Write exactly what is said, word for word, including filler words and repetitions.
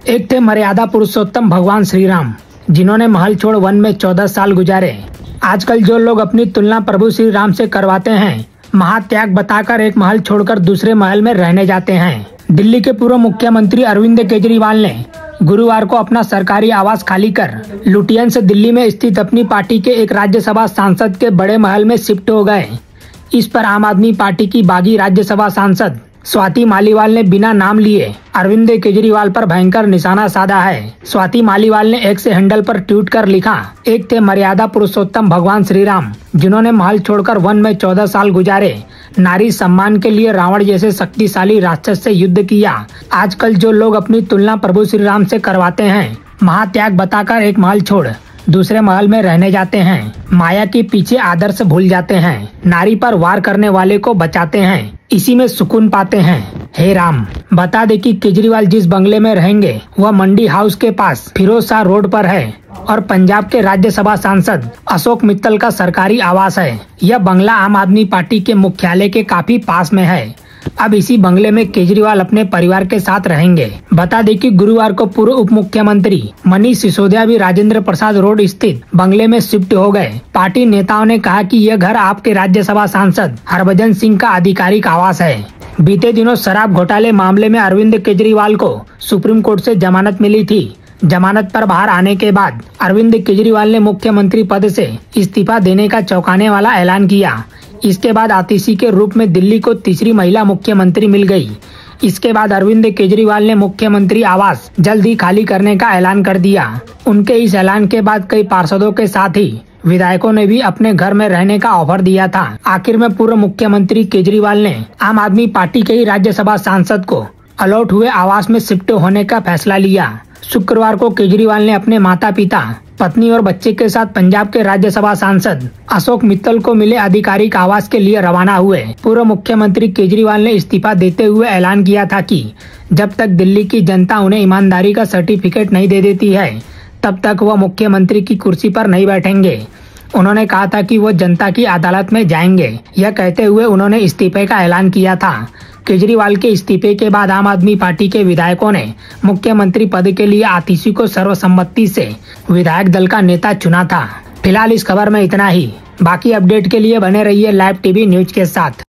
एक थे मर्यादा पुरुषोत्तम भगवान श्री राम, जिन्होंने महल छोड़ वन में चौदह साल गुजारे। आजकल जो लोग अपनी तुलना प्रभु श्री राम से करवाते हैं, महात्याग बताकर एक महल छोड़कर दूसरे महल में रहने जाते हैं। दिल्ली के पूर्व मुख्यमंत्री अरविंद केजरीवाल ने गुरुवार को अपना सरकारी आवास खाली कर लुटियन से दिल्ली में स्थित अपनी पार्टी के एक राज्यसभा सांसद के बड़े महल में शिफ्ट हो गए। इस पर आम आदमी पार्टी की बागी राज्यसभा सांसद स्वाति मालीवाल ने बिना नाम लिए अरविंद केजरीवाल पर भयंकर निशाना साधा है। स्वाति मालीवाल ने एक्स हैंडल पर ट्वीट कर लिखा, एक थे मर्यादा पुरुषोत्तम भगवान श्री राम, जिन्होंने महल छोड़कर वन में चौदह साल गुजारे, नारी सम्मान के लिए रावण जैसे शक्तिशाली राक्षस से युद्ध किया। आजकल जो लोग अपनी तुलना प्रभु श्री राम से करवाते हैं, महात्याग बताकर एक महल छोड़ दूसरे महल में रहने जाते हैं, माया के पीछे आदर्श भूल जाते हैं, नारी पर वार करने वाले को बचाते हैं, इसी में सुकून पाते हैं। हे राम। बता दे कि केजरीवाल जिस बंगले में रहेंगे वह मंडी हाउस के पास फिरोज शाह रोड पर है और पंजाब के राज्यसभा सांसद अशोक मित्तल का सरकारी आवास है। यह बंगला आम आदमी पार्टी के मुख्यालय के काफी पास में है। अब इसी बंगले में केजरीवाल अपने परिवार के साथ रहेंगे। बता दें कि गुरुवार को पूर्व उप मुख्यमंत्री मनीष सिसोदिया भी राजेंद्र प्रसाद रोड स्थित बंगले में शिफ्ट हो गए। पार्टी नेताओं ने कहा कि यह घर आपके राज्यसभा सांसद हरभजन सिंह का आधिकारिक आवास है। बीते दिनों शराब घोटाले मामले में अरविंद केजरीवाल को सुप्रीम कोर्ट से जमानत मिली थी। जमानत पर बाहर आने के बाद अरविंद केजरीवाल ने मुख्यमंत्री पद से इस्तीफा देने का चौंकाने वाला ऐलान किया। इसके बाद आतिशी के रूप में दिल्ली को तीसरी महिला मुख्यमंत्री मिल गई। इसके बाद अरविंद केजरीवाल ने मुख्यमंत्री आवास जल्द ही खाली करने का ऐलान कर दिया। उनके इस ऐलान के बाद कई पार्षदों के साथ ही विधायकों ने भी अपने घर में रहने का ऑफर दिया था। आखिर में पूर्व मुख्यमंत्री केजरीवाल ने आम आदमी पार्टी के ही राज्यसभा सांसद को अलॉट हुए आवास में शिफ्ट होने का फैसला लिया। शुक्रवार को केजरीवाल ने अपने माता पिता, पत्नी और बच्चे के साथ पंजाब के राज्यसभा सांसद अशोक मित्तल को मिले आधिकारिक आवास के लिए रवाना हुए। पूर्व मुख्यमंत्री केजरीवाल ने इस्तीफा देते हुए ऐलान किया था कि जब तक दिल्ली की जनता उन्हें ईमानदारी का सर्टिफिकेट नहीं दे देती है, तब तक वह मुख्यमंत्री की कुर्सी पर नहीं बैठेंगे। उन्होंने कहा था कि वो जनता की अदालत में जाएंगे। यह कहते हुए उन्होंने इस्तीफे का ऐलान किया था। केजरीवाल के इस्तीफे के बाद आम आदमी पार्टी के विधायकों ने मुख्यमंत्री पद के लिए आतिशी को सर्वसम्मति से विधायक दल का नेता चुना था। फिलहाल इस खबर में इतना ही। बाकी अपडेट के लिए बने रहिए लाइव टीवी न्यूज के साथ।